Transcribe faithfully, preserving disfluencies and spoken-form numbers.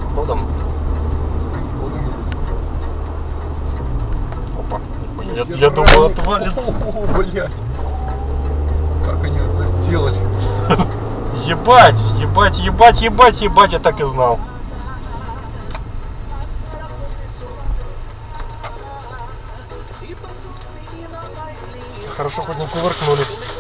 скейт-ходом. Скейт-ходом едет. Опа. Я, я думал, отвалит. О, блядь. Как они это сделали? Ебать, ебать, ебать, ебать, ебать, я так и знал. Хорошо, хоть не кувыркнулись.